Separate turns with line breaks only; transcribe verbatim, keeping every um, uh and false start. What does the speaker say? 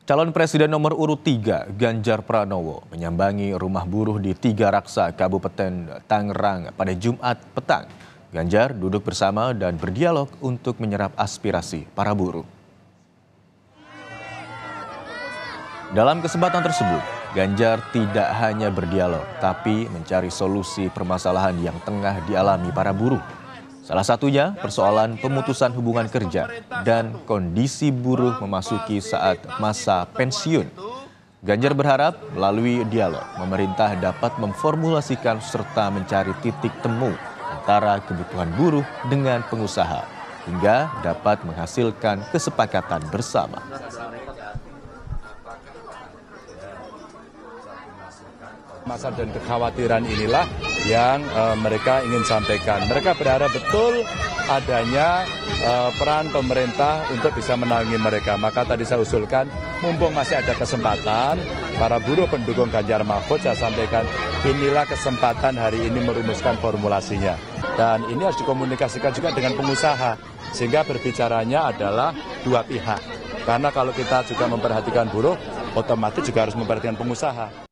Calon Presiden nomor urut tiga, Ganjar Pranowo, menyambangi rumah buruh di Tiga Raksa, Kabupaten Tangerang pada Jumat petang. Ganjar duduk bersama dan berdialog untuk menyerap aspirasi para buruh. Dalam kesempatan tersebut, Ganjar tidak hanya berdialog, tapi mencari solusi permasalahan yang tengah dialami para buruh. Salah satunya persoalan pemutusan hubungan kerja dan kondisi buruh memasuki saat masa pensiun. Ganjar berharap melalui dialog pemerintah dapat memformulasikan serta mencari titik temu antara kebutuhan buruh dengan pengusaha hingga dapat menghasilkan kesepakatan bersama.
Masalah dan kekhawatiran inilah yang uh, mereka ingin sampaikan. Mereka berharap betul adanya uh, peran pemerintah untuk bisa menaungi mereka. Maka tadi saya usulkan, mumpung masih ada kesempatan, para buruh pendukung Ganjar Mahfud, saya sampaikan, inilah kesempatan hari ini merumuskan formulasinya. Dan ini harus dikomunikasikan juga dengan pengusaha, sehingga berbicaranya adalah dua pihak. Karena kalau kita juga memperhatikan buruh, otomatis juga harus memperhatikan pengusaha.